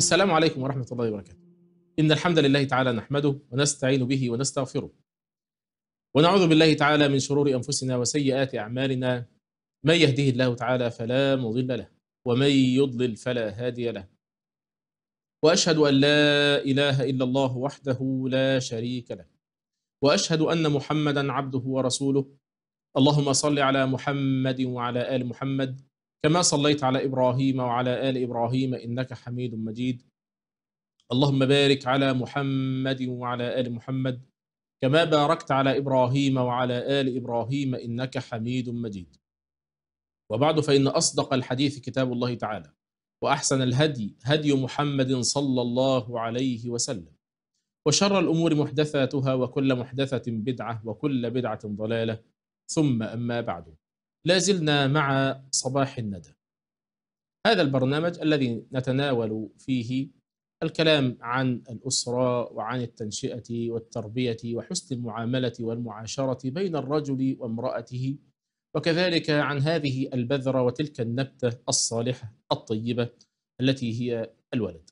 السلام عليكم ورحمة الله وبركاته. إن الحمد لله تعالى نحمده ونستعين به ونستغفره، ونعوذ بالله تعالى من شرور أنفسنا وسيئات أعمالنا. من يهده الله تعالى فلا مضل له، ومن يضلل فلا هادي له. وأشهد أن لا إله إلا الله وحده لا شريك له، وأشهد أن محمدا عبده ورسوله. اللهم صل على محمد وعلى آل محمد كما صليت على إبراهيم وعلى آل إبراهيم إنك حميد مجيد. اللهم بارك على محمد وعلى آل محمد كما باركت على إبراهيم وعلى آل إبراهيم إنك حميد مجيد. وبعد، فإن أصدق الحديث كتاب الله تعالى، وأحسن الهدي هدي محمد صلى الله عليه وسلم، وشر الأمور محدثاتها، وكل محدثة بدعة، وكل بدعة ضلالة، ثم أما بعد. لا زلنا مع صباح الندى، هذا البرنامج الذي نتناول فيه الكلام عن الأسرة وعن التنشئة والتربية وحسن المعاملة والمعاشرة بين الرجل وامرأته، وكذلك عن هذه البذرة وتلك النبتة الصالحة الطيبة التي هي الولد.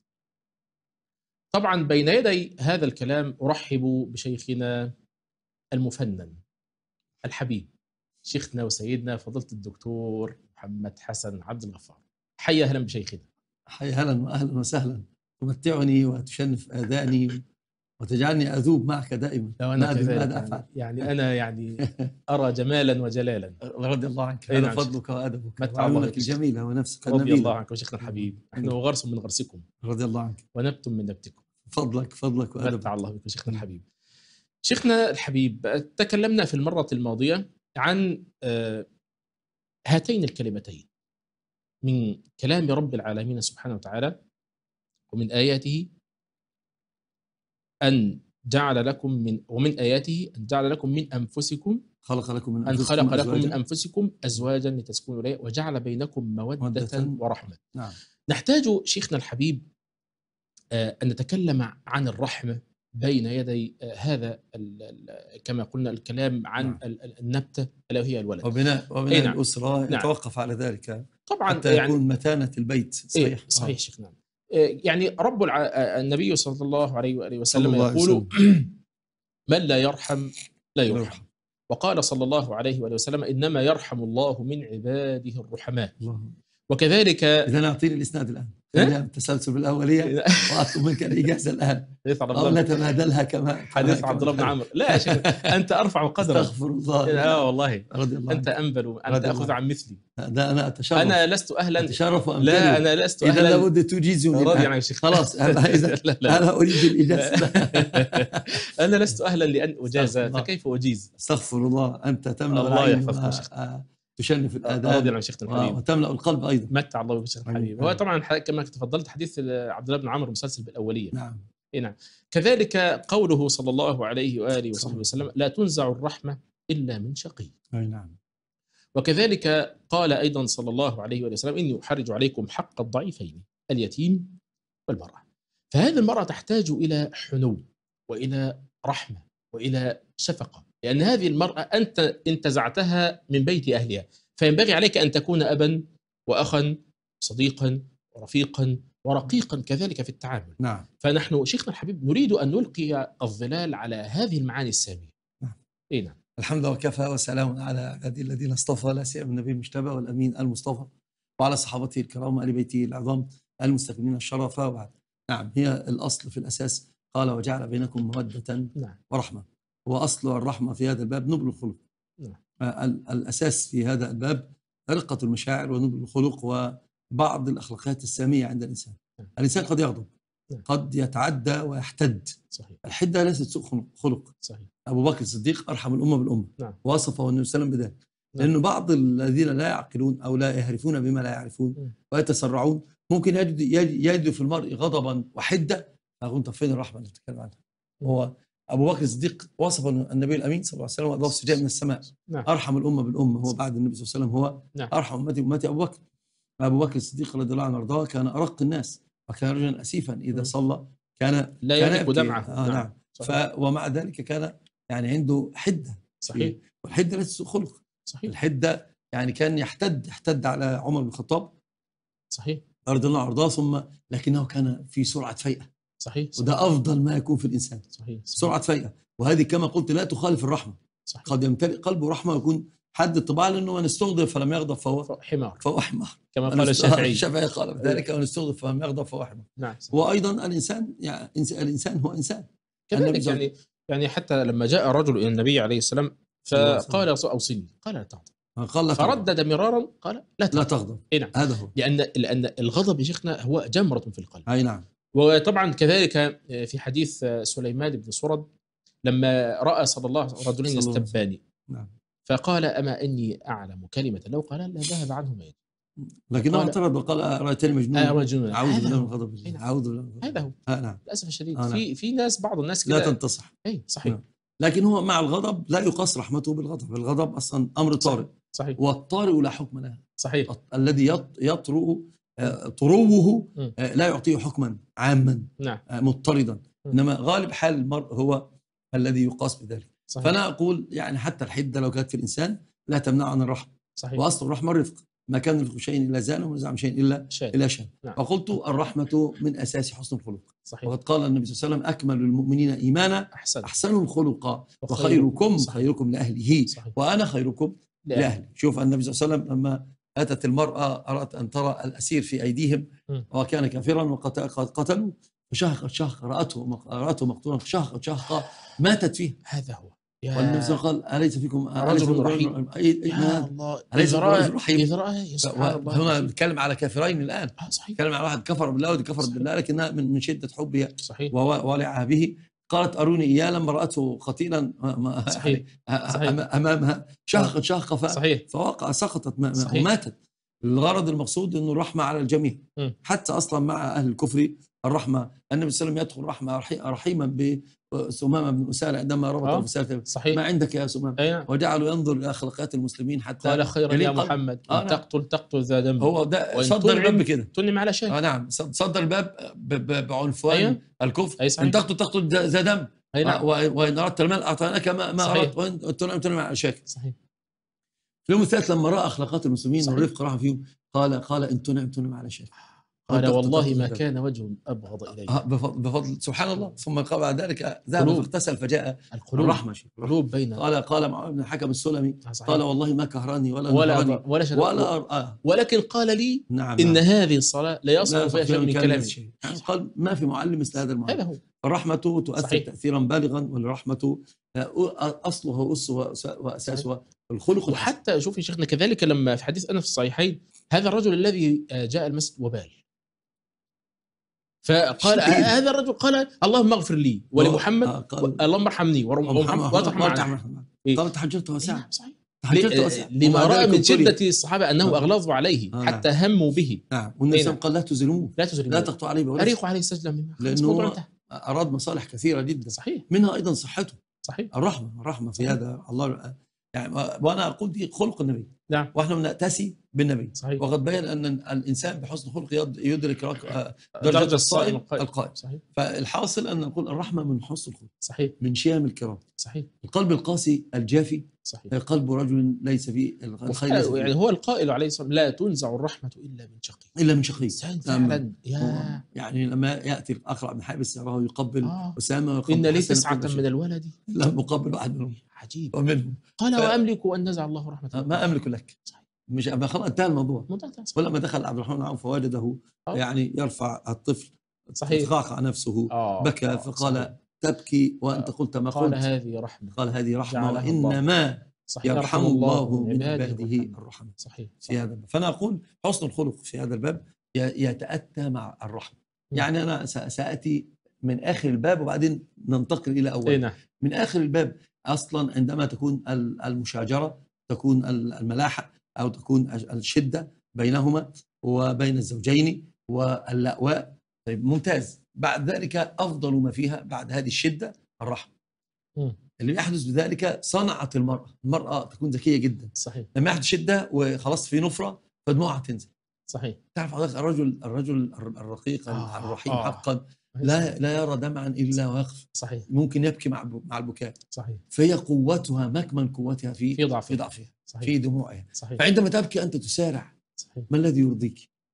طبعا بين يدي هذا الكلام أرحب بشيخنا المفنن الحبيب، شيخنا وسيدنا فضيلة الدكتور محمد حسن عبد الغفار. حيا أهلا بشيخنا. حيا أهلا وأهلا وسهلا، تمتعني وتشنف آذاني وتجعلني أذوب معك دائما. أنا كذلك يعني أنا أرى جمالا وجلالا. رضي الله عنك، هذا فضلك وأدبك وعيونك الجميلة ونفسك النبيلة. رضي الله عنك وشيخنا الحبيب، نحن غرس من غرسكم، رضي الله عنك، ونبت من نبتكم. فضلك وأدبك. متع الله بك شيخنا الحبيب. شيخنا الحبيب، تكلمنا في المرة الماضية عن هاتين الكلمتين من كلام رب العالمين سبحانه وتعالى، ومن آياته أن جعل لكم ومن آياته أن جعل لكم من أنفسكم، خلق لكم من أنفسكم أزواجا لتسكنوا إليها، وجعل بينكم مودة ورحمة. نعم. نحتاج شيخنا الحبيب أن نتكلم عن الرحمة بين يدي هذا كما قلنا الكلام عن نعم. النبتة ألا وهي الولد، وبناء نعم. الأسرة نعم. يتوقف على ذلك طبعا حتى يكون متانة البيت. صحيح. صحيح شيخنا. يعني النبي صلى الله عليه وآله وسلم يقول من لا يرحم لا يرحم. وقال صلى الله عليه وآله وسلم إنما يرحم الله من عباده الرحماء. وكذلك إذا أعطيني الإسناد الآن، خلينا التسلسل بالأولية وأطلب منك الإجازة الآن، أو نتبادلها كما حديث عبد الله بن عمرو. لا يا شيخ، أنت أرفع قدرا. استغفر الله. والله رضي الله أنت أنبل، أنت أخذ عن مثلي. ده أنا أتشرف. أنا لست أهلا. أتشرف وأمتلك. لا أنا لست أهلا. إذا لابد تجيزني. راضي عن الشيخ. خلاص إذا أنا أريد الإجازة. أنا لست أهلا لأن أجاز، فكيف أجيز؟ استغفر الله. أنت تملأ الله يحفظك يا شيخ. تشنف الآذان. راضي عن شيخنا الحبيب. وتملأ القلب أيضا. متع الله بشيخنا الحبيب. هو طبعا كما تفضلت حديث عبد الله بن عمرو مسلسل بالأولية. نعم. نعم. كذلك قوله صلى الله عليه وآله وصحبه وسلم لا تنزع الرحمة إلا من شقي. نعم. وكذلك قال أيضا صلى الله عليه وآله وسلم إني أحرج عليكم حق الضعيفين اليتيم والمرأة. فهذه المرأة تحتاج إلى حنو وإلى رحمة وإلى شفقة، لأن هذه المرأة أنت انتزعتها من بيت أهلها، فينبغي عليك أن تكون أبا وأخا صديقا ورفيقا ورقيقا كذلك في التعامل. نعم. فنحن شيخنا الحبيب نريد أن نلقي الظلال على هذه المعاني السامية. نعم. نعم. الحمد لله وكفى، وسلام على عباده الذين اصطفى، لا سيما النبي المجتبى والأمين المصطفى، وعلى صحابته الكرام وآل بيته العظام المستكملين الشرف. وبعد. نعم. هي الأصل في الأساس، قال وجعل بينكم مودة ورحمة. هو أصل الرحمة في هذا الباب نبل الخلق. الأساس في هذا الباب رقة المشاعر ونبل الخلق وبعض الأخلاقيات السامية عند الإنسان. الإنسان قد يغضب، قد يتعدى ويحتد. صحيح. الحدة ليست سوء خلق. صحيح. أبو بكر الصديق أرحم الأمة بالأمة. وصفه النبي صلى الله عليه وسلم بذلك. لأنه بعض الذين لا يعقلون أو لا يعرفون بما لا يعرفون ويتسرعون ممكن يجد في المرء غضبا وحدة، فأقول طب فين الرحمة اللي بتتكلم عنها؟ هو أبو بكر الصديق وصف النبي الأمين صلى الله عليه وسلم أضاف جاء من السماء. أرحم الأمة بالأمة، هو بعد النبي صلى الله عليه وسلم هو أرحم أمتي أبو بكر. أبو بكر الصديق رضي الله عنه وارضاه كان أرق الناس، وكان رجلا أسيفا إذا صلى كان لا يملك دمعه. نعم. ومع ذلك كان يعني عنده حدة. صحيح. والحدة ليست سوء خلق. صحيح. الحدة يعني كان يحتد على عمر بن الخطاب. صحيح. أرض الله عرضها، ثم لكنه كان في سرعة فيئة. صحيح. وده أفضل ما يكون في الإنسان. صحيح. سرعة فيئة، وهذه كما قلت لا تخالف الرحمة. صحيح. قد يمتلئ قلبه رحمة ويكون حد الطباع، لأنه من استغضب فلم يغضب فهو حمار، فهو حمار كما قال الشافعي. الشافعي قال ذلك، ومن استغضب فلم يغضب فهو حمار. نعم. وأيضا الإنسان يعني الإنسان هو إنسان كذلك. يعني حتى لما جاء رجل إلى النبي عليه السلام فقال أوصني، قال لا تغضب. فردد مرارا قال لا تغضب. نعم. هذا هو. لأن الغضب يا شيخنا هو جمرة في القلب. أي نعم. وطبعا كذلك في حديث سليمان بن سرد لما رأى صلى الله عليه وسلم رجلين يستبان، نعم، فقال أما إني أعلم كلمة لو قال لا ذهب عنه ما يجب، لكنه اعترض وقال رأيتني مجنون. أعوذ بالله من غضب الله. أعوذ بالله. هذا هو. نعم. للأسف الشديد نعم. في ناس، بعض الناس كده لا تنتصح. أي صحيح. نعم. لكن هو مع الغضب لا يقاس رحمته بالغضب. الغضب أصلا أمر طارئ. صحيح. والطارئ لا حكم له. صحيح. الذي يطرؤ طروه لا يعطيه حكما عاما. نعم. مضطردا. إنما غالب حال المرء هو الذي يقاس بذلك. صحيح. فأنا أقول يعني حتى الحدة لو كانت في الإنسان لا تمنع عن الرحمة. صحيح. وأصل الرحمة الرفق، ما كان الرفق شيء إلا زانه، وما زعم شيء إلا شان. نعم. وقلت الرحمة من أساس حسن الخلق. صحيح. وقد قال النبي صلى الله عليه وسلم أكمل المؤمنين إيمانا أحسنهم خلقا وخيركم خيركم لأهله. صحيح. وأنا خيركم لأهلي. شوف النبي صلى الله عليه وسلم لما أتت المرأة أردت أن ترى الأسير في أيديهم وكان كافرا وقد قتلوا، فشهقت شهقة، رأته مقتولا، شهقت شهقة ماتت فيه. هذا هو. والنبي صلى الله عليه وسلم قال أليس فيكم رجل رحيم؟ يا الله، أليس رجل رحيم؟ هنا نتكلم على كافرين الآن. صحيح. نتكلم على واحد كفر بالله ودي كفرت بالله، لكنها من شدة حبها صحيح وولعها به قالت أروني إياه لما رأته قتيلا صحيح. أمامها شهقت شهقة فوقع سقطت وماتت. الغرض المقصود أنه الرحمة على الجميع. حتى أصلا مع أهل الكفر الرحمة. النبي صلى الله عليه وسلم يدخل رحمة رحيما بسمامة بن أسالة عندما ربط بسالته ما عندك يا سمامة، وجعلوا ينظر إلى أخلاقيات المسلمين حتى قال خيرا يا محمد إن تقتل ذا دم. هو ده صدر الباب كده، تنم على شيء. نعم، صدر الباب بعنفوان الكفر. إن تقتل ذا دم. وإن أردت المال أعطيناك ما أردت، وإن تنم على شيء. صحيح. في اليوم الثالث لما رأى أخلاقات المسلمين والرفق راح فيهم قال إن تنم على شيء. قال والله ما كان وجه أبغض إليه. بفضل سبحان الله. ثم قال بعد ذلك ذهب فاغتسل فجاء الرحمة. قلوب بين قال معاذ بن الحكم السلمي قال والله ما كهرني ولا ولكن قال لي نعم إن هذه الصلاة لا يصل فيها شيء من كلامي. يعني قال ما في معلم مثل هذا المعلم. هذا هو. الرحمة تؤثر تأثيرا بالغا، والرحمة أصلها وأساسها الخلق. وحتى شوف يا شيخنا كذلك لما في حديث أنس في الصحيحين هذا الرجل الذي جاء المسجد وبال، فقال هذا الرجل قال اللهم اغفر لي ولمحمد اللهم ارحمني وارحم. قال تحجرت وسعة. لما رأى من شدة الصحابة أنه أغلظوا عليه حتى هموا به. نعم. والنبي قال لا تزلموه، لا تقطعوا عليه، أريقوا عليه السجلة منه، لأنه أراد مصالح كثيرة جدا. صحيح. منها أيضا صحته. صحيح. الرحمة في هذا الله يعني. وأنا أقول دي خلق النبي. نعم. وإحنا بنأتسي بالنبي. صحيح. وقد بين أن الإنسان بحسن خلق يدرك درجة الصائم القائم. صحيح. فالحاصل أن نقول الرحمة من حسن الخلق. صحيح. من شيم الكرام. صحيح. القلب القاسي الجافي صحيح. قلب رجل ليس فيه الخير. يعني هو القائل عليه الصلاة والسلام لا تنزع الرحمة إلا من شقي. فعلا. يعني لما يأتي الأقرع بن حابس يراه يقبل أسامة إن لي 9 من الولد لا مقبل واحد منهم. عجيب. ومنهم قال وأملك أن نزع الله رحمة. ما أملك لك. صحيح. مش خلاص انتهى الموضوع. ولما دخل عبد الرحمن بن عوف فوجده يعني يرفع الطفل. صحيح. قاقع نفسه بكى فقال تبكي وأنت قلت ما قلت. قال هذه رحمة وإنما يرحم الله من عباده الرحمة. صحيح. في هذا الباب. فأنا أقول حسن الخلق في هذا الباب يتأتى مع الرحمة. يعني أنا سأتي من آخر الباب وبعدين ننتقل إلى أول. من آخر الباب أصلا عندما تكون المشاجرة، تكون الملاحة، أو تكون الشدة بينهما وبين الزوجين واللأواء. طيب ممتاز. بعد ذلك أفضل ما فيها بعد هذه الشدة الرحمة. اللي يحدث بذلك صنعت المرأة تكون ذكية جدا. صحيح. لما يحدث شدة وخلاص في نفرة فدموعها تنزل. صحيح. تعرف حضرتك الرجل الرقيق الرحيم حقا لا يرى دمعا إلا ويقف. صحيح. ممكن يبكي مع البكاء. صحيح. فهي قوتها مكمن قوتها في ضعفها. في دموعها. صحيح. فعندما تبكي أنت تسارع. صحيح. ما الذي يرضيك؟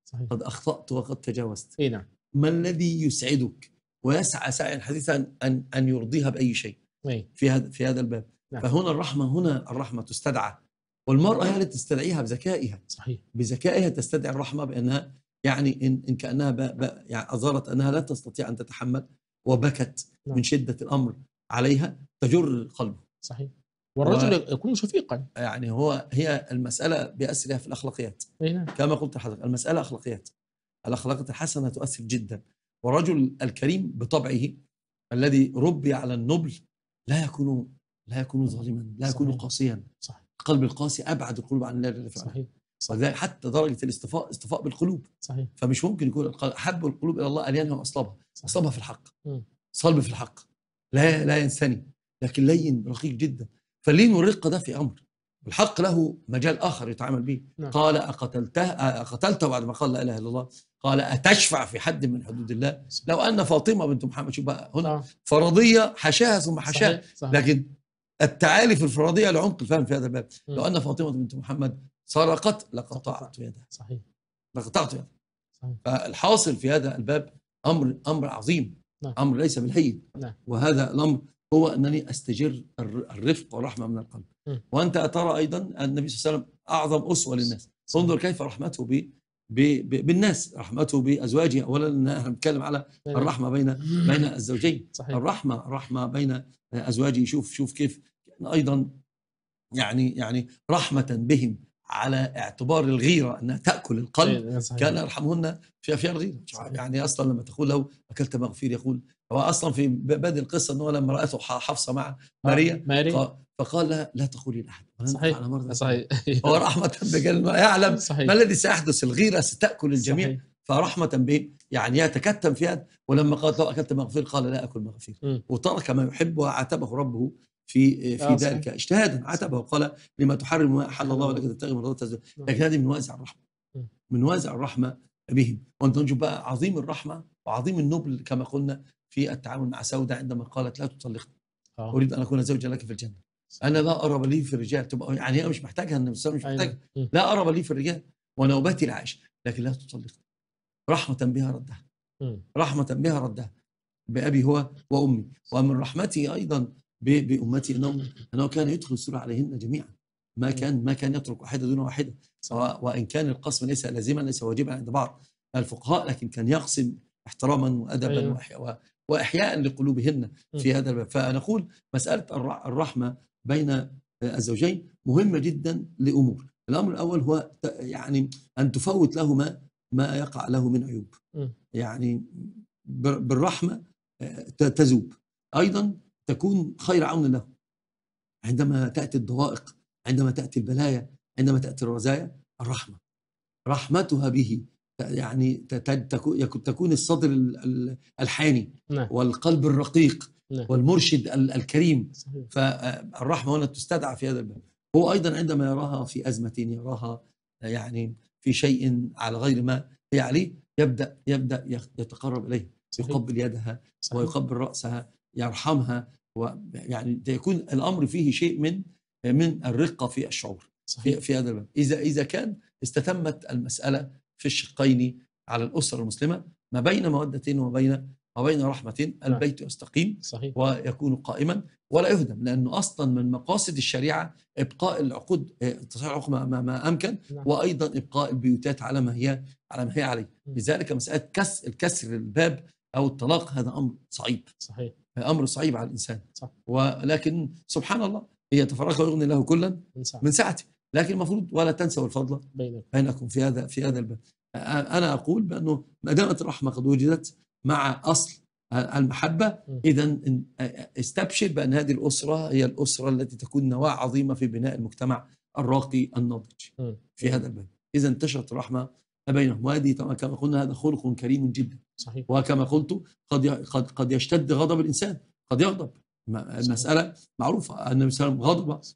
صحيح. قد أخطأت وقد تجاوزت. اي نعم. ما الذي يسعدك ويسعى سعيا حثيثا أن يرضيها بأي شيء في هذا الباب. نعم. فهنا الرحمة تستدعى، والمرأة هي التي تستدعيها بذكائها. صحيح. بذكائها تستدعي الرحمة، بأنها يعني إن كأنها يعني أظهرت أنها لا تستطيع أن تتحمل وبكت. نعم. من شدة الأمر عليها تجر قلبه. صحيح. والرجل يكون شفيقا. يعني هي المسألة بأسرها في الأخلاقيات. نعم. كما قلت لحضرتك، المسألة أخلاقيات. الأخلاقيات الحسنة تؤثر جدا، والرجل الكريم بطبعه الذي ربي على النبل لا يكون ظالما، لا يكون قاسيا. صحيح. القلب القاسي أبعد القلوب عن الله جل وعلا. صحيح. وذلك حتى درجة الاصطفاء بالقلوب. صحيح. فمش ممكن يكون أحب القلوب إلى الله أليانها وأصلبها في الحق. صلب في الحق، لا ينثني، لكن لين رقيق جدا. فاللين والرقة ده في أمر، الحق له مجال آخر يتعامل به. نعم. قال أقتلته بعد ما قال لا إله إلا الله، قال أتشفع في حد من حدود الله؟ لو أن فاطمة بنت محمد، شوف بقى هنا فرضية حشاها ثم حشاها. صحيح. لكن التعالي في الفرضية لعمق الفهم في هذا الباب. لو أن فاطمة بنت محمد سرقت لقطعت يدها. صحيح. لقطعت يدها. فالحاصل في هذا الباب أمر عظيم. نعم. أمر ليس بالهين. نعم. وهذا الأمر هو أنني أستجر الرفق والرحمة من القلب. وأنت ترى أيضا النبي صلى الله عليه وسلم أعظم أسوة للناس. انظر كيف رحمته بالناس، رحمته بأزواجه. أولا نحن نتكلم على الرحمة بين الزوجين. صحيح. الرحمة بين أزواجه. شوف كيف أيضا يعني رحمة بهم على اعتبار الغيرة أنها تأكل القلب. كان يرحمهن في أفيار الغيرة. يعني أصلا لما تقول له أكلت مغفير، يقول هو أصلا في بدء القصة أنه لما رأته حفصة مع ماريا فقال لها لا تقولي لأحد. صحيح. صحيح. هو رحمة بقلب يعلم ما الذي سيحدث، الغيرة ستأكل الجميع. صحيح. فرحمة به يعني يتكتم في هذا. ولما قالت له أكلت مغفير قال لا أكل مغفير، وترك ما يحب وعاتبه ربه في ذلك اجتهادا. عاتبه وقال لما تحرم ما أحل الله ولك تبتغي مرضات أزواجك. لكن هذه من وازع الرحمة، من وازع الرحمة بهم. وأنت نشوف بقى عظيم الرحمة وعظيم النبل كما قلنا في التعامل مع سودة عندما قالت لا تطلقني، أريد أن أكون زوجا لك في الجنة. أنا لا أرى لي في الرجال، تبقى يعني هي مش محتاجها، النبي صلى الله عليه وسلم مش محتاجها. لا أرى لي في الرجال ونوبتي لعائشة، لكن لا تطلقني. رحمة بها ردها، رحمة بها ردها بأبي هو وأمي. ومن رحمته أيضا بأمتي أنه كان يدخل السرور عليهن جميعا، ما كان يترك واحدة دون واحدة. وإن كان القسم ليس لازما، ليس واجبا عند بعض الفقهاء، لكن كان يقسم احتراما وأدبا وإحياء لقلوبهن في هذا الباب. فنقول مسألة الرحمة بين الزوجين مهمة جدا لأمور. الأمر الأول هو يعني أن تفوت له ما يقع له من عيوب. يعني بالرحمة تذوب، أيضا تكون خير عون له عندما تأتي الضوائق، عندما تأتي البلايا، عندما تأتي الرزايا. الرحمة رحمتها به يعني تكون الصدر الحاني والقلب الرقيق والمرشد الكريم. فالرحمة هنا تستدعى في هذا الباب. هو أيضا عندما يراها في أزمة، يراها يعني في شيء على غير ما هي عليه، يبدأ يتقرب إليه، يقبل يدها ويقبل رأسها، يرحمها. ويعني يكون الأمر فيه شيء من الرقة في الشعور في هذا الباب. إذا كان استتمت المسألة في الشقين على الأسرة المسلمة ما بين مودة وبين رحمة، البيت يستقيم. صحيح. ويكون قائما ولا يهدم، لأنه أصلا من مقاصد الشريعة إبقاء العقود، تصحيح العقود ما أمكن. وأيضا إبقاء البيوتات على ما هي عليه. لذلك مسألة الكسر الباب أو الطلاق هذا أمر صعيب. صحيح. أمر صعيب على الإنسان. صح. ولكن سبحان الله هي تفرق ويغني له كلا من سعته. لكن المفروض ولا تنسوا الفضل بينكم في هذا الباب. أنا أقول بأنه ما دامت الرحمة قد وجدت مع أصل المحبة، إذا استبشر بأن هذه الأسرة هي الأسرة التي تكون نواة عظيمة في بناء المجتمع الراقي الناضج في هذا الباب. إذا انتشرت الرحمة بينهم، وهذه كما قلنا هذا خلق كريم جدا. صحيح. وكما قلت قد يشتد غضب الإنسان، قد يغضب. المسألة معروفة، النبي صلى الله عليه وسلم غضب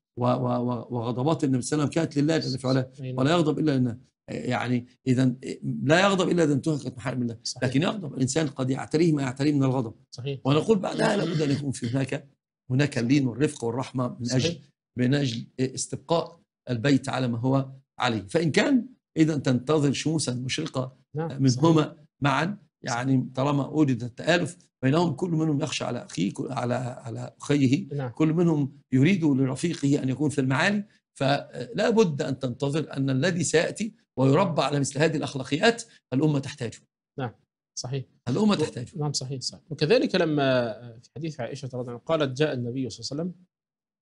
وغضبات النبي صلى الله عليه وسلم كانت لله جل وعلا، ولا يغضب إلا لله. يعني إذا لا يغضب إلا إذا انتهكت محارم الله. صحيح. لكن يغضب الإنسان قد يعتريه ما يعتريه من الغضب. صحيح. ونقول بعدها لابد أن يكون في هناك اللين والرفق والرحمة من أجل استبقاء البيت على ما هو عليه. فإن كان إذا تنتظر شموسا مشرقة منهما معا، يعني طالما وجد التآلف بينهم، كل منهم يخشى على أخيه على أخيه، كل منهم يريد لرفيقه أن يكون في المعالي. فلا بد أن تنتظر أن الذي سيأتي ويربى على مثل هذه الأخلاقيات الأمة تحتاجه. نعم صحيح، الأمة تحتاجه. نعم صحيح. وكذلك لما في حديث عائشة رضي الله عنها قالت جاء النبي صلى الله عليه وسلم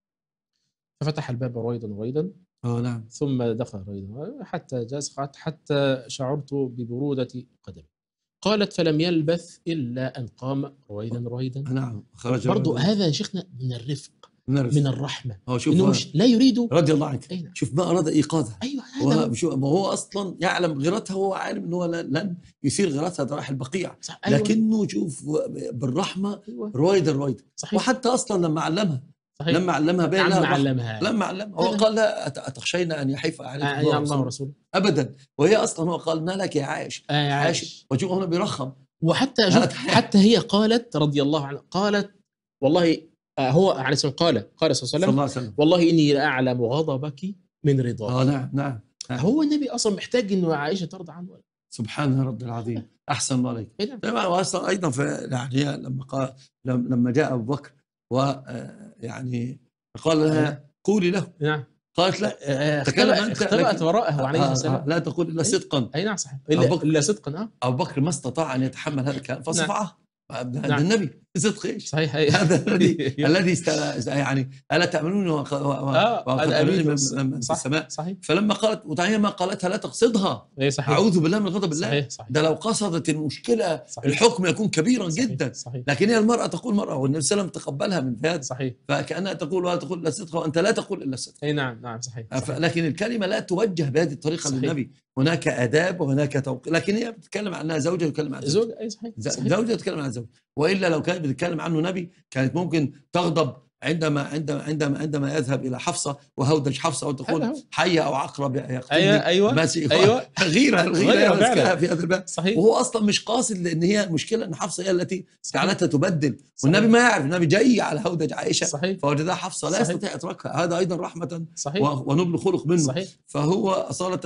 ففتح الباب رويدا رويدا، نعم، ثم دخل رويدا حتى جاز، حتى شعرت ببرودة قدمي. قالت فلم يلبث إلا أن قام رويدا رويدا. نعم، خرج برضو هذا يا شيخنا من الرفق، من الرحمة، إنه مش لا يريد. رضي الله عنك. شوف ما أراد إيقاظها. أيوة، هو أصلا يعلم غيرتها، وهو عالم أنه لن يثير غيرتها، ده راح البقيع. أيوة. لكنه شوف بالرحمة. أيوة. رويدا. وحتى أصلا لما علمها، لما علمها بين لما علمها هو قال لا أتخشين أن يحيف عليك الله ورسوله أبدا. وهي أصلا هو قال ما لك يا عائشة وجوه هنا بيرخم. وحتى حتى هي قالت رضي الله عنها، قالت والله هو عليه السلام قال صلى الله عليه وسلم والله إني لأعلم غضبك من رضاك. نعم. هو النبي أصلا محتاج إنه عائشة ترضى عنه. سبحان رب العظيم. أحسن الله عليك. وأصلا أيضا في يعني لما جاء أبو بكر ويعني قال لها قولي له. نعم. قالت لا، اختبأت وراءه عليه السلام. لا تقول إلا صدقا. أي نعم صحيح. إلا صدقا. أبو بكر ما استطاع أن يتحمل هذا الكلام فصفعه. هذا النبي صدق ايش؟ صحيح. هذا الذي يعني الا تامنون وقد في السماء. صحيح. فلما قالت وتعالى ما قالتها لا تقصدها. اعوذ بالله من غضب الله. صحيح. ده لو قصدت المشكله الحكم يكون كبيرا جدا. صحيح. لكن هي المراه تقول مرأة والنبي صلى الله عليه وسلم تقبلها من هذا. صحيح. فكانها تقول ولا تقول الا صدقا وانت لا تقول الا صدقا. اي نعم صحيح. لكن الكلمه لا توجه بهذه الطريقه للنبي. هناك آداب وهناك توقيت. لكن هي بتتكلم عنها زوجة وتتكلم عن زوجة. أي صحيح. زوجة تتكلم عن زوجة. وإلا لو كانت بتتكلم عنه نبي كانت ممكن تغضب عندما يذهب إلى حفصة وهودج حفصة وتقول حية أو عقرب يقتلني. أيوة. غيرة في هذا الباب. صحيح. وهو أصلا مش قاصد، لأن هي المشكلة أن حفصة هي التي جعلتها تبدل. والنبي ما يعرف، النبي جاي على هودج عائشة. صحيح. فوجدها حفصة لا يستطيع إتراكها. هذا أيضا رحمة. صحيح. ونبل خلق منه. صحيح. فهو أصالة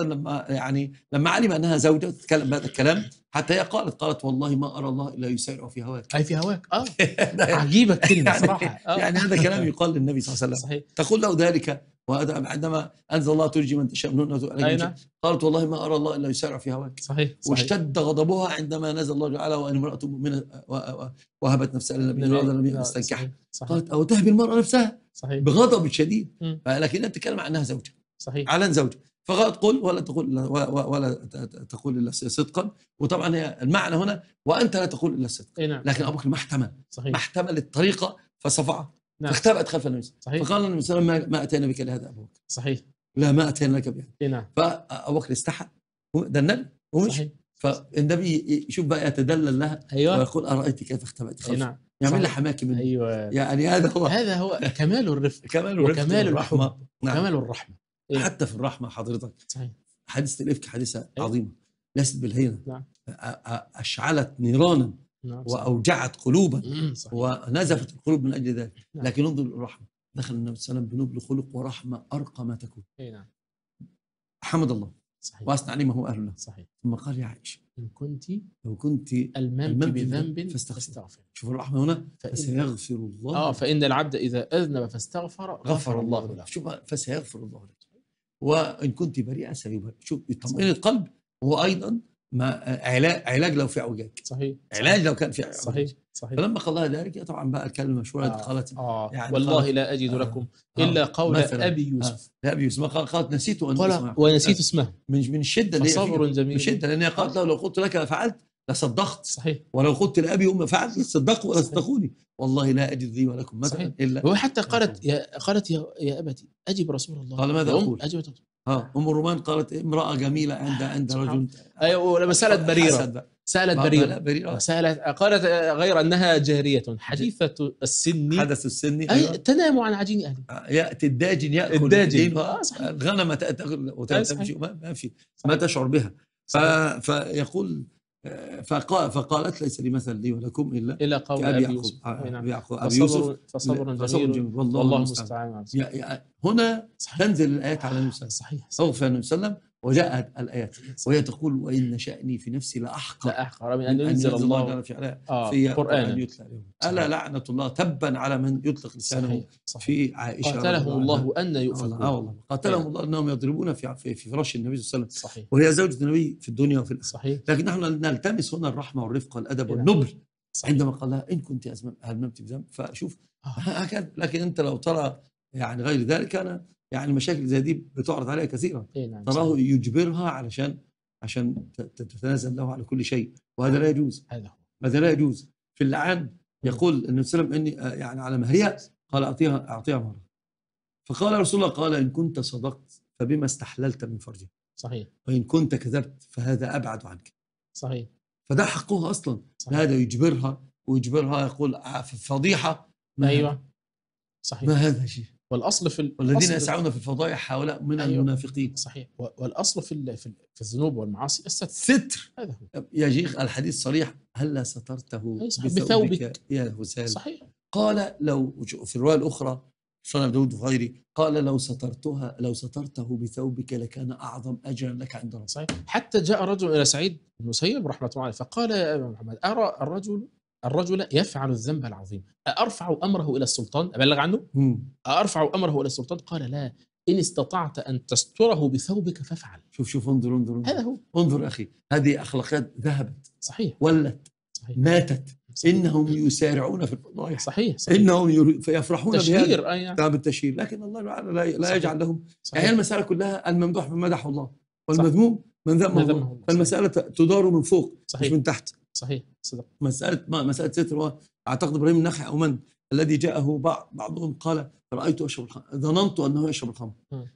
لما علم أنها زوجة تتكلم بهذا الكلام، حتى هي قالت والله ما أرى الله إلا يسارع في هواك. أي في هواك. عجيبة كلمة صراحة. يعني هذا كلام يقال للنبي صلى الله عليه وسلم. صحيح. تقول له ذلك عندما أنزل الله ترجي من تشاء منهن قالت والله ما أرى الله إلا يسارع في هواك. صحيح. واشتد غضبها عندما نزل الله تعالى وأن امرأة مؤمنة وهبت نفسها للنبي استنكحها. قالت أو تهبي المرأة نفسها. صحيح. بغضب شديد. لكنها تتكلم عنها زوجة. صحيح. على زوجة. فقالت قل ولا تقول إلا صدقا. وطبعا هي المعنى هنا وأنت لا تقول إلا صدقا. لكن أبو بكر ما احتمل. صحيح. ما احتمل الطريقة فصفعها. نعم. فاختبأت خلف النبي. صحيح. فقال النبي صلى الله عليه وسلم ما أتينا بك لهذا أبو بكر. صحيح. لا ما أتينا لك بهذا. نعم. فأبو بكر استحى. ده النبي ومش. فالنبي يشوف بقى يتدلل لها. أيوة. ويقول أرأيت كيف اختبأت خلفه. نعم. يعمل لها حماكي منه. أيوة. يعني هذا هو كمال الرفق. وكمال الرحمة. نعم. وكمال الرحمة. حتى في الرحمة حضرتك. صحيح. حادثة الإفك حادثة عظيمة ليست بالهينة. نعم. أشعلت نيرانا. نعم. وأوجعت قلوبا. ونزفت القلوب من أجل ذلك. نعم. لكن انظر الرحمة. دخل النبي صلى الله عليه وسلم بنبل خلق ورحمة أرقى ما تكون. نعم. حمد الله. صحيح. وأثنى عليه ما هو أهل له. صحيح. ثم قال يا عائشة لو كنت الممت بذنب فاستغفر. شوف الرحمة هنا. فسيغفر الله. فإن العبد إذا أذنب فاستغفر غفر الله له. شوف فسيغفر الله له. وإن كنت بريئة سيبرئ. شوف يطمئن القلب. وهو أيضا علاج لو في اعوجاج. صحيح. علاج لو كان في اعوجاج. صحيح. فلما قال لها ذلك طبعا بقى الكلمه المشهوره قالت يعني والله قالت لا اجد لكم الا قول ابي يوسف. ابي يوسف قالت نسيت ان اسمه ونسيت اسمه من الشده اللي صبر جميل. من الشده لان قالت له لو قلت لك فعلت لصدقت. صحيح. ولو قلت لابي وام فعلت لصدقوا ولا صدقوني. والله لا اجد لي ولكم مثلا الا. وحتى قالت يا ابتي اجب رسول الله. قال ماذا اقول؟ اجبت ام الرومان قالت امراه جميله عند رجل. ايوه ولما سالت بريره سالت قالت غير انها جاريه حديثه السن. حدث السن. أيوة. تنام عن عجين اهلها. ياتي الداجن ياكل الغنم تاكل وتمشي ما في ما تشعر بها. فيقول فقالت ليس لي مثل لي ولكم الا قول ابي يوسف فصبر جميل والله المستعان. هنا تنزل الايات على النبي صلى الله عليه وسلم. صحيح. اوفى النبي صلى الله عليه وسلم وجاءت الآيات وهي تقول وإن شأني في نفسي لأحقر من أن ينزل الله في قرآنا يتلى عليهم. ألا لعنة الله تبا على من يطلق لسانه في عائشة قاتلهم الله أن يؤفكون. والله قاتلهم الله أنهم يضربون في فراش النبي صلى الله عليه وسلم. صحيح. وهي زوجة النبي في الدنيا وفي الآخرة. صحيح. لكن نحن نلتمس هنا الرحمة والرفق والأدب والنبل. عندما قال لها إن كنت أذنبت بذنب فشوف هكذا. لكن أنت لو ترى يعني غير ذلك أنا يعني المشاكل زي دي بتعرض عليها كثيرا. تراه يجبرها عشان تتنازل له على كل شيء، وهذا لا يجوز. هذا لا يجوز. في اللعان يقول النبي صلى الله عليه وسلم إني يعني على مهرها قال أعطيها مهرها. فقال رسول الله قال إن كنت صدقت فبما استحللت من فرجها. صحيح. وإن كنت كذبت فهذا أبعد عنك. صحيح. فده حقها أصلا. هذا ويجبرها يقول فضيحة. أيوة صحيح. ما هذا شيء. والأصل والذين يسعون في الفضائح هؤلاء من المنافقين. صحيح. والأصل في الذنوب والمعاصي الستر. هذا هو يا شيخ الحديث صريح هلا سترته بثوبك يا هسال. صحيح. قال لو في الرواية الأخرى صنع داود وغيره قال لو سترته بثوبك لكان أعظم أجرا لك عند ربك. صحيح. حتى جاء رجل إلى سعيد بن المسيب رحمة الله عليه فقال يا أبا محمد أرى الرجل يفعل الذنب العظيم أرفع أمره إلى السلطان أبلغ عنه؟ أرفع أمره إلى السلطان؟ قال لا إن استطعت أن تستره بثوبك فافعل. شوف انظر هذا هو. انظر أخي هذه أخلاقيات ذهبت. صحيح. ولت. صحيح. ماتت. صحيح. إنهم يسارعون في الفضائح. صحيح. إنهم يفرحون بهذا بالتشهير. لكن الله لا يجعل لهم. يعني المسألة كلها الممدوح من مدح الله والمذموم من ذمه الله. فالمسألة تدار من فوق مش من تحت. صحيح. صدق. مسألة ستر هو أعتقد إبراهيم النخعي أو من الذي جاءه بعضهم قال رأيت أشرب الخمر ظننت أنه يشرب الخمر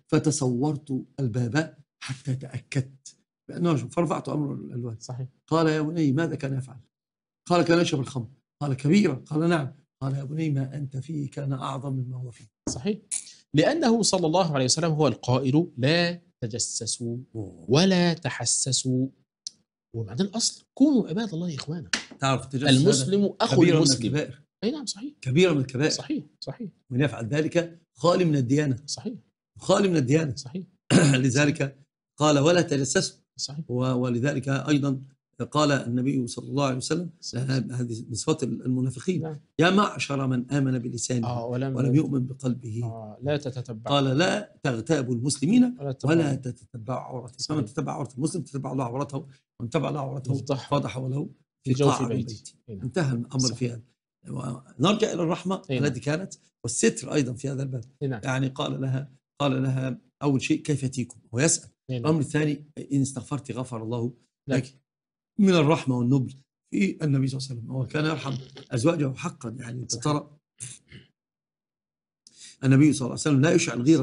فتصورت الباب حتى تأكدت بأنه يشرب فرفعت أمر الوالد. صحيح. قال يا بني ماذا كان يفعل؟ قال كان يشرب الخمر. قال كبيرة؟ قال نعم. قال يا بني ما أنت فيه كان أعظم مما هو فيه. صحيح. لأنه صلى الله عليه وسلم هو القائل لا تجسسوا ولا تحسسوا. وبعدين الأصل كونوا عباد الله إخوانا. تعرف المسلم أخو المسلم. أي نعم صحيح. كبيرة من الكبائر. صحيح. من يفعل ذلك خالي من الديانة. صحيح. خالي من الديانة. صحيح. لذلك قال ولا تجسسوا. صحيح. ولذلك أيضا قال النبي صلى الله عليه وسلم هذه من صفات المنافقين يا معشر من آمن بلسانه ولم يؤمن بقلبه لا تتتبع. قال لا تغتابوا المسلمين ولا تتتبعوا عورتهم. فمن تتبع عورة المسلم تتبع الله عورته ومن تتبع الله عورته فضح ولو في قاع بيته. انتهى الأمر في هذا. نرجع إلى الرحمة التي كانت والستر أيضا في هذا الباب. يعني قال لها أول شيء كيف يأتيكم ويسأل. الأمر الثاني إن استغفرت غفر الله لك. من الرحمة والنبل في النبي صلى الله عليه وسلم. هو كان يرحم أزواجه حقا. يعني ترى النبي صلى الله عليه وسلم لا يشعل غيرة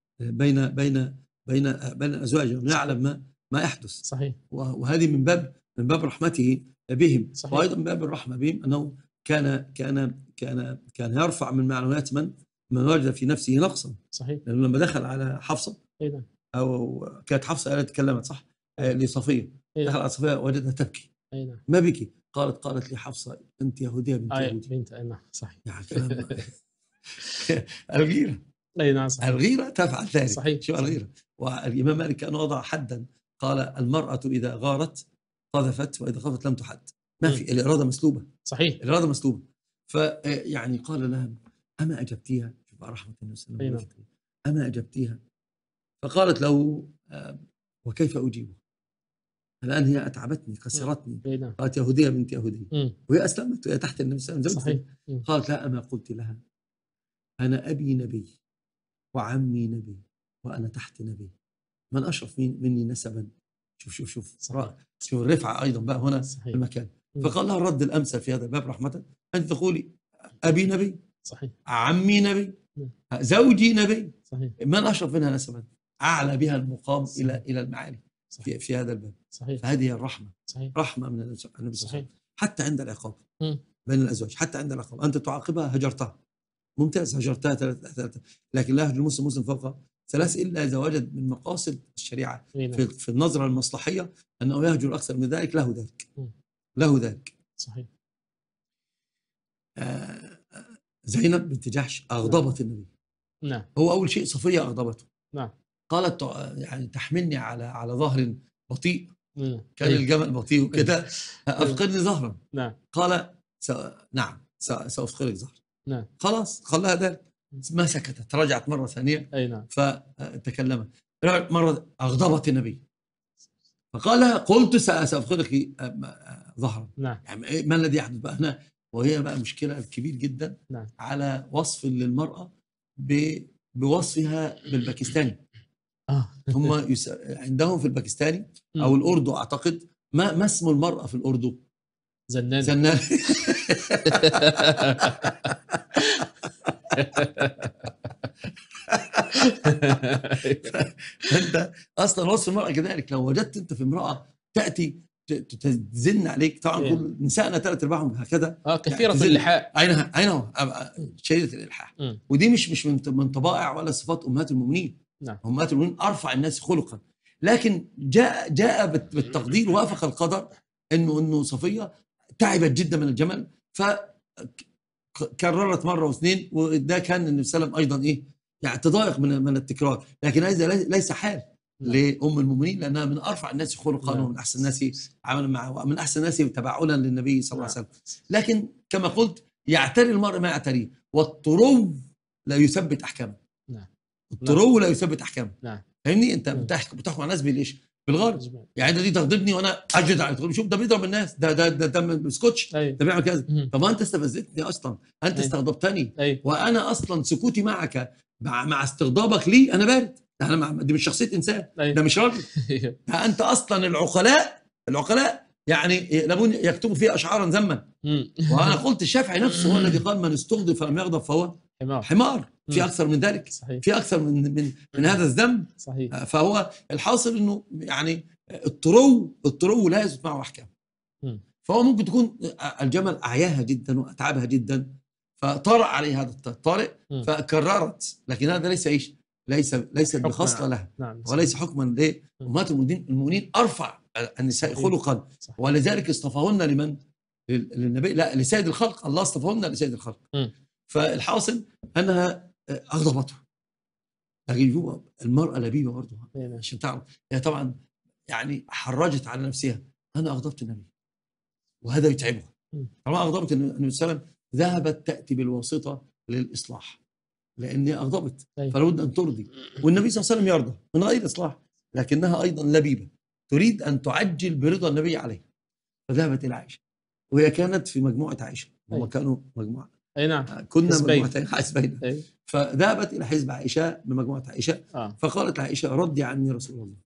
بين أزواجه ويعلم ما يحدث. صحيح. وهذه من باب رحمته بهم. صحيح. وأيضا من باب الرحمة بهم أنه كان يرفع من معنويات من وجد في نفسه نقصا. صحيح. لأنه لما دخل على حفصة أو كانت حفصة التي تكلمت صح لصفية دخل على صفية وجدها تبكي. ما بكي قالت لي حفصة أنت يهودية بنت يهودي. بنت نعم صحيح. يعني كلام الغيرة. نعم صحيح. الغيرة تفعل ذلك. صحيح. شو الغيرة؟ والإمام مالك كان وضع حدا قال المرأة إذا غارت قذفت وإذا قذفت لم تحد. ما في الإرادة مسلوبة. صحيح. الإرادة مسلوبة. فيعني قال لها أما أجبتيها؟ شوف رحمة الله وسلم. أما أجبتيها؟ فقالت له وكيف أجيبه؟ الآن هي أتعبتني كسرتني. قالت يهودية بنت يهودي وهي أسلمت وهي تحت النبي صلى الله عليه وسلم. قالت لا أما قلت لها أنا أبي نبي وعمي نبي وأنا تحت نبي من أشرف مني نسبا. شوف الرفعة أيضا بقى هنا في المكان. فقال لها الرد الأمثل في هذا الباب رحمة أنت تقولي أبي نبي صحيح عمي نبي زوجي نبي صحيح. من أشرف منها نسبا أعلى بها المقام صحيح. إلى المعالي في هذا الباب صحيح. فهذه الرحمة صحيح. رحمة من النبي صلى الله عليه وسلم حتى عند العقاب بين الأزواج. حتى عند العقاب أنت تعاقبها هجرتها ممتاز هجرتها ثلاثة لكن لا يهجر المسلم فوق 3 إلا إذا وجد من مقاصد الشريعة في النظرة المصلحية أنه يهجر أكثر من ذلك له ذلك صحيح. زينب بنت جحش أغضبت النبي. نعم. هو أول شيء صفية أغضبته. نعم. قالت يعني تحملني على ظهر بطيء، كان أيوه. الجمل بطيء وكده، أفقدني ظهرا. نعم. قال نعم سأفقدك ظهرا. نعم. خلاص خلاها ذلك. ما سكتت، رجعت مرة ثانية أي نعم. فتكلمت مرة، أغضبت النبي فقال قلت سأفقدك ظهرا. نعم. يعني ما الذي يحدث بقى هنا؟ وهي بقى مشكلة كبير جدا. نعم. على وصف للمرأة بوصفها بالباكستاني. هم عندهم في الباكستاني أو الأردو أعتقد، ما اسم المرأة في الأردو؟ زنان. زنان. انت اصلا وصف المراه كذلك. لو وجدت انت في امراه تاتي تزن عليك، طبعا كل نسائنا ثلاث ارباعهم هكذا كثيره اللحاء، عينها شديده الالحاح. ودي مش من طبائع ولا صفات امهات المؤمنين. نعم. امهات المؤمنين ارفع الناس خلقا، لكن جاء بالتقدير وافق القدر انه صفيه تعبت جدا من الجمل، فكررت مره واثنين، وده كان النبي صلى الله عليه وسلم ايضا ايه يعني تضايق من التكرار. لكن هذا ليس حال لأم المؤمنين، لأنها من أرفع الناس خلقا ومن أحسن الناس عملا معه ومن أحسن الناس تبعنا للنبي صلى الله عليه وسلم. لكن كما قلت يعتري المرء ما يعتريه، والطرو لا يثبت أحكامه. الطرو لا يثبت أحكامه. فاهمني؟ أنت بتحكم على الناس بالإيش؟ بالغرب. يعني دي تغضبني وأنا أجد على تقول شوف ده بيضرب الناس، ده ما بيسكتش، ده بيعمل كذا. طب أنت استفزتني أصلا، أنت استغضبتني، وأنا أصلا سكوتي معك مع استغضابك لي انا بارد. دي مش شخصيه انسان، ده مش راجل. ده انت اصلا العقلاء يعني لابد يكتبوا فيها اشعارا ذما. وانا قلت الشافعي نفسه هو الذي قال من استغضب فلم يغضب فهو حمار. في اكثر من ذلك، في اكثر من هذا الذنب. فهو الحاصل انه يعني الطرو لا يثبت معه احكام. فهو ممكن تكون الجمل اعياها جدا واتعبها جدا، فطرأ عليه هذا الطارئ فكررت، لكن هذا ليس ايش؟ ليس بخصله لها. وليس حكما لامهات المؤمنين ارفع النساء خلقا. ولذلك اصطفاهن لمن؟ للنبي، لا لسيد الخلق. الله اصطفاهن لسيد الخلق. فالحاصل انها اغضبته. لكن جوا المراه لبيبه برضه عشان تعرف، هي طبعا يعني حرجت على نفسها، انا اغضبت النبي وهذا يتعبها. طالما اغضبت النبي صلى الله عليه وسلم ذهبت تأتي بالواسطة للإصلاح، لأنها أغضبت فلابد أن ترضي. والنبي صلى الله عليه وسلم يرضى من غير إصلاح، لكنها أيضا لبيبة تريد أن تعجل برضا النبي عليه، فذهبت إلى عائشة. وهي كانت في مجموعة عائشة، هم كانوا مجموعة، أي نعم، كنا مجموعتين حزبين. فذهبت إلى حزب عائشة بمجموعة عائشة. فقالت عائشة ردي عني رسول الله،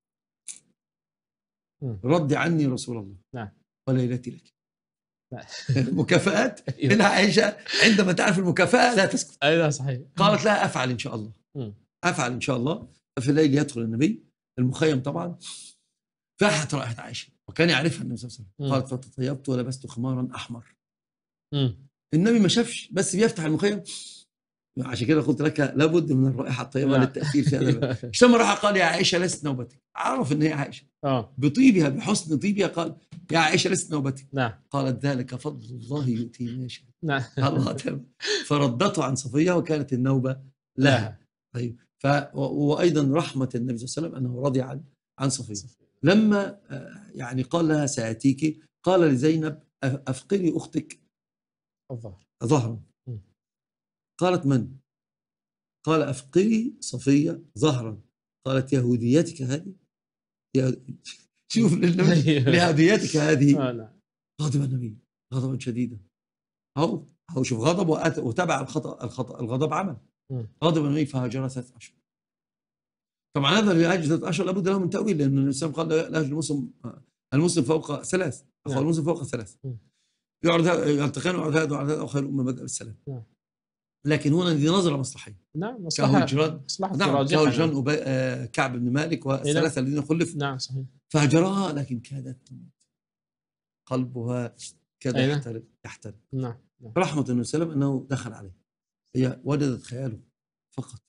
ردي عني رسول الله. نعم. وليلتي لك. مكافآت. هنا عائشة عندما تعرف المكافأة لا تسكت. أيوة صحيح. قالت لها أفعل إن شاء الله. أفعل إن شاء الله. ففي الليل يدخل النبي المخيم طبعا، فاحت رائحة عائشة وكان يعرفها النبي صلى الله عليه وسلم. قالت فتطيبت ولبست خمارا أحمر. النبي ما شافش، بس بيفتح المخيم. عشان كده قلت لك لابد من الرائحة الطيبة للتأثير في هذا. ثم راح قال يا عائشة لست نوبتك. عرف ان هي عائشة بطيبها بحسن طيبها، قال يا عائشة لست نوبتك. قالت ذلك فضل الله يؤتيه من يشاء. الله تمام. فردته عن صفية وكانت النوبة لها. طيب. وايضا رحمة النبي صلى الله عليه وسلم انه رضي عن صفية. لما يعني قال لها سآتيك، قال لزينب افقري اختك ظهرا. قالت من؟ قال أفقري صفية ظهرا. قالت يهوديتك هذه؟ شوف لهديتك هذه. غضب النبي غضبا شديدا. أو شوف غضب وتبع الغضب عمل. غضب النبي فهاجر 3 أشهر. طبعا هذا اللي هاجر 3 أشهر لابد له من تأويل، لأن الإسلام قال لا يهاجر المسلم فوق 3. أخو المسلم فوق 3. يلتقين ويعرض هذا ويعرض هذا، وخير الأمة بدأ بالسلام. لكن هنا دي نظرة مصلحية. نعم مصلحة. كهجران كعب بن مالك والثلاثة الذين خلفوا. نعم صحيح. فهجرها لكن كادت تموت، قلبها كاد يحترق. نعم. رحمة النبي صلى الله عليه وسلم أنه دخل عليه، هي وجدت خياله فقط،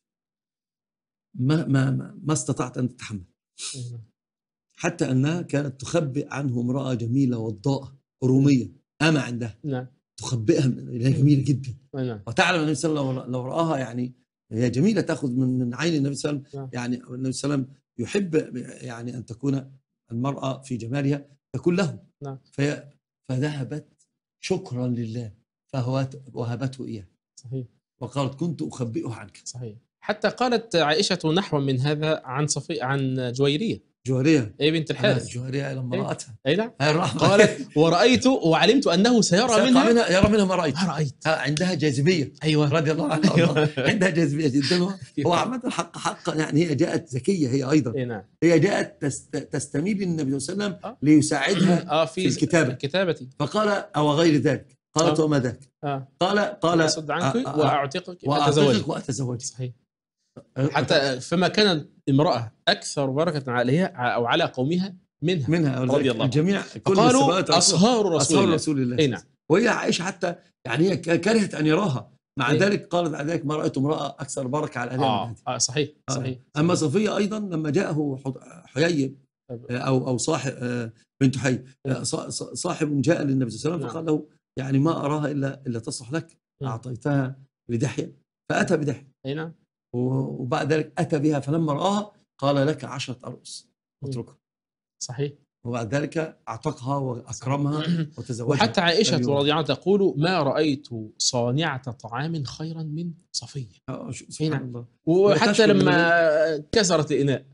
ما استطاعت أن تتحمل. حتى أنها كانت تخبئ عنه امرأة جميلة وضاءة رومية أما عندها. نعم. تخبئها من جميلة جدا. وتعلم النبي صلى الله عليه وسلم لو رآها يعني هي جميلة تأخذ من عين النبي صلى الله عليه وسلم. نعم. يعني النبي صلى الله عليه وسلم يحب يعني أن تكون المرأة في جمالها تكون له. نعم. فذهبت شكرا لله وهبته إياه. صحيح. وقالت كنت أخبئه عنك. صحيح. حتى قالت عائشة نحو من هذا عن عن جويرية جويرية أي بنت الحارث. جويرية لما رأتها أي نعم. هاي الرحمة قالت ورأيت وعلمت أنه سيرى منها يرى منها ما رأيت. عندها جاذبية. أيوة. رضي الله عنها. أيوة. عندها جاذبية جدا. هو عامة حقا يعني هي جاءت ذكية هي أيضا. أي نعم. هي جاءت تستميل للنبي صلى الله عليه وسلم ليساعدها في الكتابة. فقال أو غير ذلك. قالت وما ذاك؟ قال أصد عنك وأعتقك وأتزوجك. صحيح. حتى فما كانت امرأة أكثر بركة عليها أو على قومها منها رضي الله. الجميع قالوا أصهار رسول الله. أي نعم. وهي عائشة حتى يعني هي كرهت أن يراها مع ذلك قالت بعد ذلك ما رأيت امرأة أكثر بركة على أهلها. صحيح. أما صفية أيضا لما جاءه حيي أو صاحب بنت حي صاحب جاء للنبي صلى الله عليه وسلم فقال له يعني ما أراها إلا تصلح لك. أعطيتها لدحية فأتى بدحية. أي نعم. وبعد ذلك أتى بها فلما رآها قال لك 10 أرؤس اتركها. صحيح. وبعد ذلك أعتقها وأكرمها وتزوجها. وحتى عائشة رضي الله عنها تقول ما رأيت صانعة طعام خيرا من صفية. سبحان الله. وحتى لما كسرت الإناء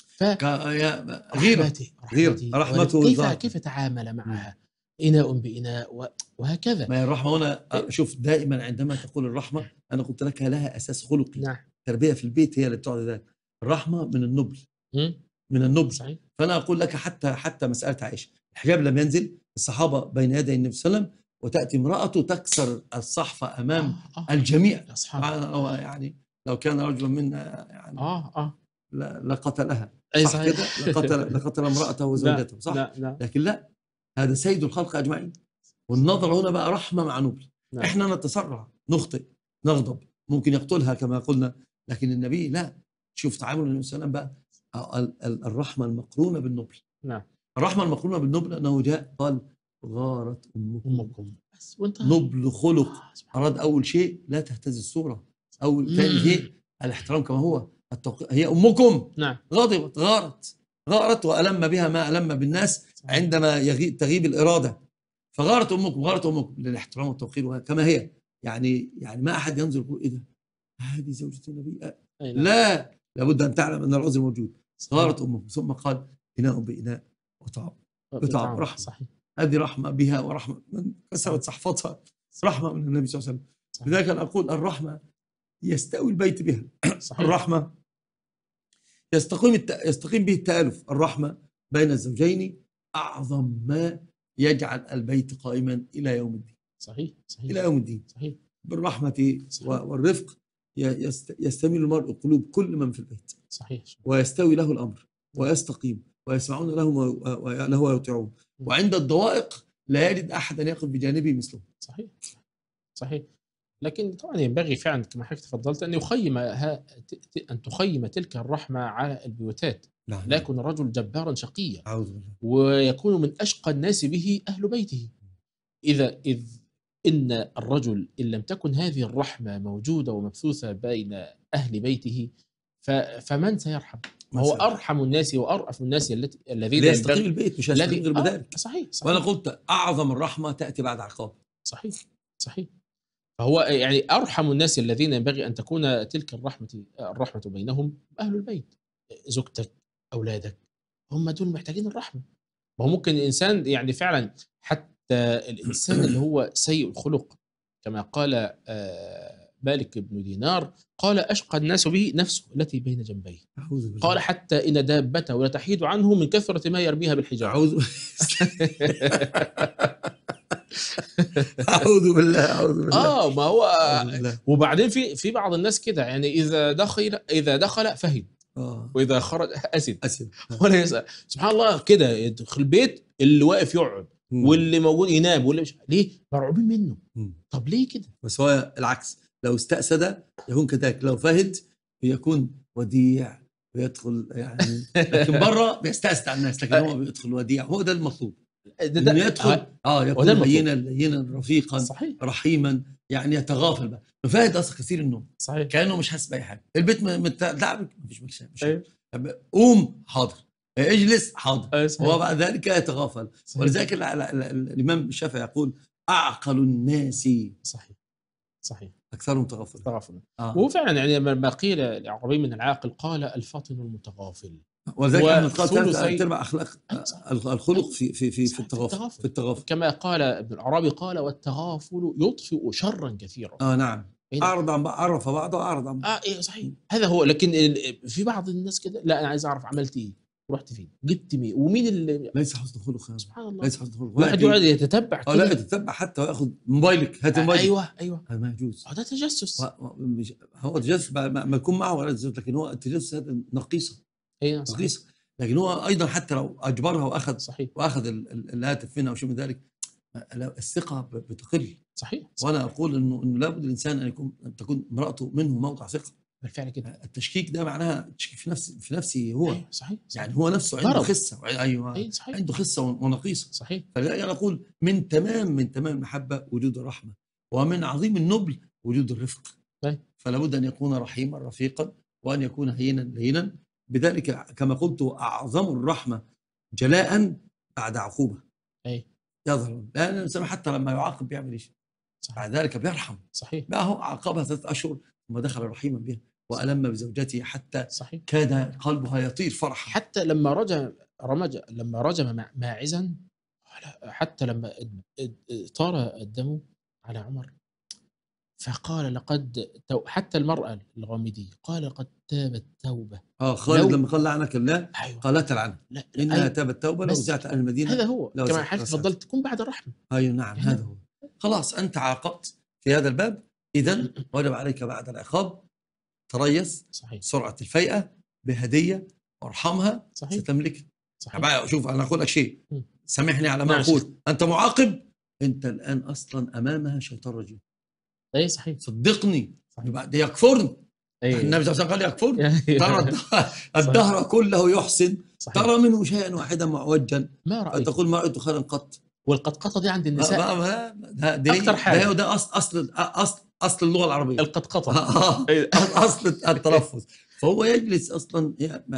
رحمته كيف تعامل معها إناء بإناء وهكذا. ما الرحمة هنا شوف دائما عندما تقول الرحمة أنا قلت لك لها أساس خلقي. نعم. تربية في البيت هي اللي بتعطي ذلك. الرحمة من النبل. من النبل. صحيح. فأنا أقول لك حتى مسألة عائشة الحجاب لم ينزل الصحابة بين يدي النبي صلى الله عليه وسلم وتأتي امرأته تكسر الصحفة أمام الجميع. يعني لو كان رجلا منا يعني لقتلها. صح كده لقتل امرأته وزوجته. صح. لا. لكن لا هذا سيد الخلق أجمعين. والنظر هنا بقى رحمة مع نبل. إحنا نتسرع نخطئ نغضب ممكن يقتلها كما قلنا لكن النبي لا. شوف تعامل النبي صلى الله عليه وسلم بقى الرحمة المقرونة بالنبل. نعم. الرحمة المقرونة بالنبل أنه جاء قال غارت أمكم بس نبل خلق. أراد أول شيء لا تهتز الصورة. أول ثاني شيء الاحترام كما هو هي أمكم. نعم. غضبت غارت وألم بها ما ألم بالناس عندما تغيب الإرادة. فغارت أمكم للاحترام والتوقير كما هي. يعني ما أحد ينظر يقول إيه ده هذه زوجة النبي. لا لابد أن تعلم أن العذر موجود. غارت أمكم ثم قال إناء بإناء وطعام رحمة. صحيح. هذه رحمة بها ورحمة من كسرت صحفتها رحمة من النبي صلى الله عليه وسلم. لذلك أنا أقول الرحمة يستوي البيت بها. صحيح. الرحمة يستقيم به التآلف. الرحمة بين الزوجين أعظم ما يجعل البيت قائما إلى يوم الدين. صحيح. إلى يوم الدين. صحيح. بالرحمة والرفق يستميل المرء قلوب كل من في البيت. صحيح. ويستوي له الأمر ويستقيم ويسمعون له ويطيعون. وعند الضوائق لا يجد أحد أن يقف بجانبه مثله. صحيح. لكن طبعا ينبغي فعلا كما حضرتك تفضلت أن تخيم تلك الرحمة على البيوتات. لا يكون الرجل جبارا شقيا ويكون من أشقى الناس به أهل بيته. إذ إن الرجل إن لم تكن هذه الرحمة موجودة ومبثوثة بين أهل بيته فمن سيرحم؟ هو أرحم الناس وأرأف الناس الذين يستقيم البيت مش هيستقيم غير بذلك. صحيح. وأنا قلت أعظم الرحمة تأتي بعد عقاب. صحيح. فهو يعني أرحم الناس الذين ينبغي أن تكون تلك الرحمة بينهم أهل البيت. زوجتك أولادك هم دول محتاجين الرحمة. وهو ممكن الإنسان يعني فعلا حتى الإنسان اللي هو سيء الخلق كما قال مالك بن دينار قال أشقى الناس به نفسه التي بين جنبيه. قال حتى إن دابته لتحيد عنه من كثرة ما يرميها بالحجارة. أعوذ بالله. ما هو وبعدين في بعض الناس كده يعني إذا دخل فهم وإذا خرج أسد ولا يسأل. سبحان الله كده يدخل البيت اللي واقف يقعد واللي موجود ينام واللي مش ليه مرعوبين منه. طب ليه كده؟ بس هو العكس لو استأسد يكون كذلك. لو فهد يكون وديع ويدخل يعني لكن بره بيستأسد على الناس لكن هو بيدخل وديع. هو ده المطلوب. إنه يدخل يكون لينا رفيقا صحيح. رحيما، يعني يتغافل بقى. فايد اصلا كثير النوم، صحيح. كانه مش حاسس باي حاجه. البيت متعبك، مفيش مشكله. أيوه. قوم حاضر، اجلس حاضر. صحيح. وبعد ذلك يتغافل. صحيح. ولذلك الامام الشافعي يقول اعقل الناس صحيح صحيح اكثرهم تغافلا. وفعلا يعني ما قيل لعربي من العاقل قال الفاطن المتغافل. ولذلك احمد قال ثلاث ارباع اخلاق الخلق في التغافل. كما قال ابن العربي قال والتغافل يطفئ شرا كثيرا. نعم. عرف بعضه واعرض عن بعض. ايه صحيح. هذا هو. لكن في بعض الناس كده، لا انا عايز اعرف عملت ايه، ورحت فين، جبت مين، ومين اللي. ليس حسن خلق. سبحان الله. ليس حسن خلق. واحد يقعد يتتبع كده. لا يتتبع حتى وياخذ موبايلك، هات موبايلك. ايوه هذا ما يجوز. ده تجسس. هو تجسس ما يكون معه ولا تجسس، لكن هو التجسس هذا نقيصه. ايوه نقيصه. لكن هو ايضا حتى لو اجبرها واخذ صحيح. واخذ الهاتف منها او شيء من ذلك، الثقه بتقل. صحيح. وانا اقول انه لابد الانسان ان تكون امراته منه موضع ثقه. بالفعل كده. التشكيك ده معناها تشكيك في نفسه هو. أيوة صحيح. يعني هو نفسه عنده خسه. ايوه صحيح. عنده خسه ونقيصه. صحيح. فلذلك انا اقول من تمام المحبه وجود الرحمه، ومن عظيم النبل وجود الرفق. فلا بد ان يكون رحيما رفيقا، وان يكون هينا لينا. بذلك كما قلت اعظم الرحمه جلاء بعد عقوبه. يظهر لان الانسان حتى لما يعاقب بيعمل ايش؟ بعد ذلك بيرحم. صحيح. بقى هو عاقبها 3 أشهر ثم دخل رحيما بها وألم بزوجته حتى صحيح. كاد قلبها يطير فرحا. حتى لما رجم ماعزا، حتى لما طار الدم على عمر فقال لقد حتى المرأة الغامدية قال لقد تابت توبة. خالد لما قال لعنك الله. أيوة. قال لا تلعنه إنها تابت توبة لو زعت أهل المدينة. هذا هو كما حدث فضلت تكون بعد الرحمة. أيوة نعم. هذا هو. خلاص أنت عاقبت في هذا الباب، إذن وجب عليك بعد العقاب تريث. صحيح. سرعة الفيئة بهدية وارحمها. صحيح. ستملك. صحيح. شوف أنا أقول لك شيء، سامحني على ما أقول. أنت معاقب، أنت الآن أصلا أمامها شيطان رجيم. اي صحيح. صدقني. بعد يكفرن. النبي صلى الله عليه وسلم قال يكفرن. ترى الدهر كله يحسن. صحيح. ترى منه شيئا واحدا معوجا ما رأيت. فتقول ما رأيت خيرا قط. والقطقطة دي عند النساء أكثر حاجة. ده أصل اللغة العربية. القطقطة. أصل التلفظ. فهو يجلس أصلا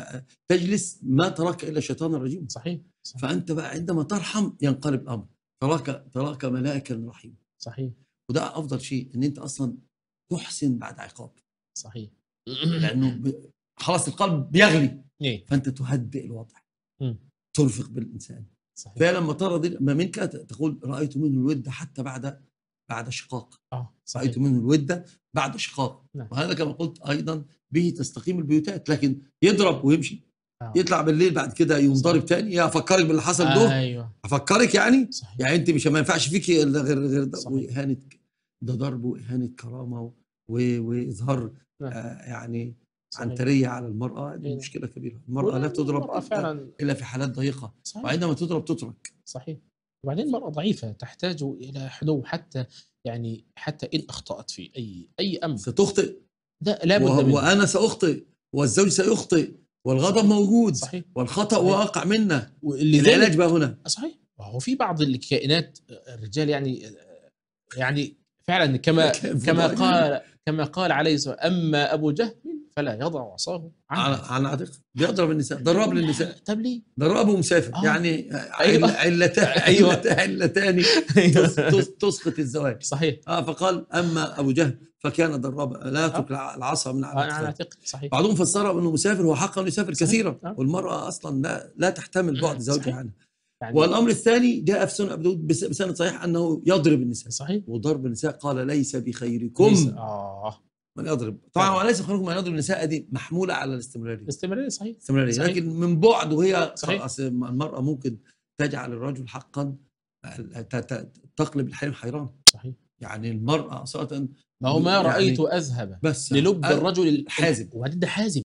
تجلس ما تراك إلا الشيطان الرجيم. صحيح. فأنت بقى عندما ترحم ينقلب الأمر، تراك ملائكة رحيم. صحيح. وده أفضل شيء، إن أنت أصلا تحسن بعد عقاب. صحيح. لأنه خلاص القلب بيغلي. فأنت تهدئ الوضع. ترفق بالإنسان. صحيح. فلما ترى ما منك تقول رأيت منه الود حتى بعد شقاق. رأيت منه الود بعد شقاق. وهذا كما قلت أيضا به تستقيم البيوتات. لكن يضرب ويمشي. يطلع بالليل بعد كده يوم ضارب تاني. افكرك باللي حصل ده. ايوه افكرك يعني. صحيح. يعني انت مش ما ينفعش فيك غير ده. واهانه، ده ضرب واهانه كرامه واظهار يعني عنتريه على المراه. دي مشكله كبيره. المراه لا تضرب الا في حالات ضيقه. وعندما تضرب تترك. صحيح. وبعدين المراه ضعيفه تحتاج الى حنو، حتى ان اخطات في اي امر ستخطئ. ده لابد منه. وانا ساخطئ والزوج سيخطئ والغضب صحيح. موجود. صحيح. والخطأ صحيح. واقع منا. العلاج بقى هنا. صحيح. وهو في بعض الكائنات الرجال يعني فعلا كما قال عليه الصلاة والسلام اما ابو جهل فلا يضع عصاه عن عاتقه. بيضرب النساء. ضرب للنساء. طب ليه؟ ضربه مسافر. يعني أيوة. علتان تسقط الزواج. صحيح. فقال اما ابو جهل فكان ضرابا لا يترك العصا من عاتقه. صحيح. بعضهم فسرها انه مسافر، هو حقا يسافر كثيرا. والمراه اصلا لا تحتمل بعد زوجها عنها. والامر الثاني جاء في سنن ابي داود بسند صحيح انه يضرب النساء. صحيح. وضرب النساء قال ليس بخيركم من يضرب. طبعا وليس بخيركم من يضرب النساء، دي محموله على الاستمراريه. صحيح. لكن من بعد وهي المراه ممكن تجعل الرجل حقا تقلب الحريم حيران. صحيح. يعني المراه صراحه ما رايت اذهب للب الرجل الحازم. وبعدين ده حازم.